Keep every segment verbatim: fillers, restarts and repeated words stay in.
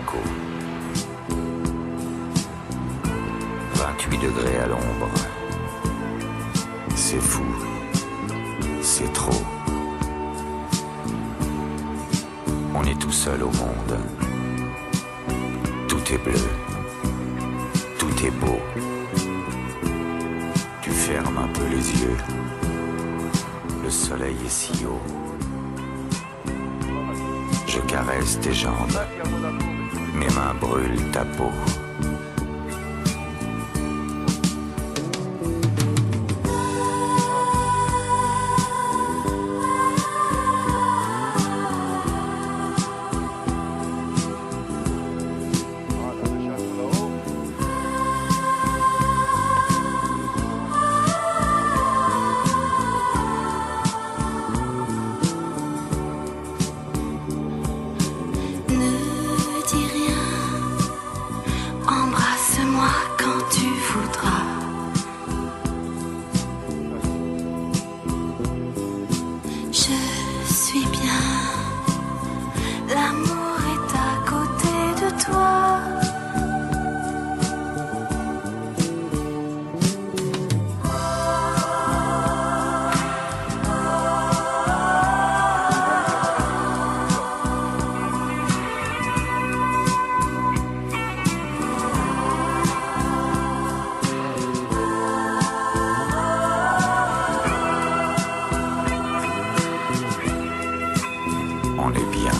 Monaco. vingt-huit degrés à l'ombre. C'est fou. C'est trop. On est tout seul au monde. Tout est bleu. Tout est beau. Tu fermes un peu les yeux. Le soleil est si haut. Je caresse tes jambes. Mes mains brûlent ta peau. On est bien.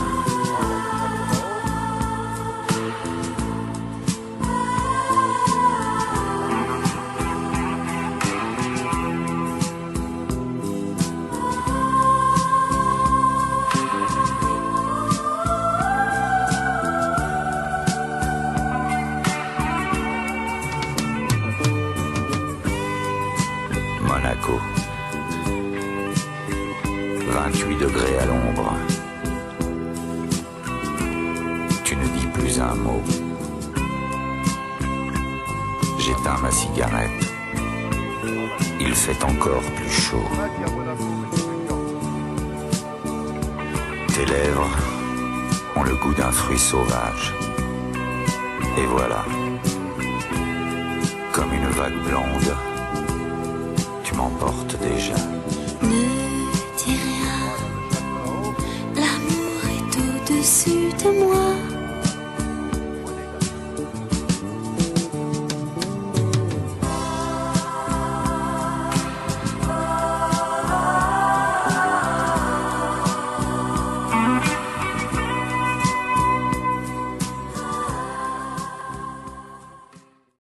Monaco. vingt-huit degrés à l'ombre. Tu ne dis plus un mot. J'éteins ma cigarette. Il fait encore plus chaud. Tes lèvres ont le goût d'un fruit sauvage. Et voilà, comme une vague blonde, tu m'emportes déjà. Ne dis rien, l'amour est au-dessus.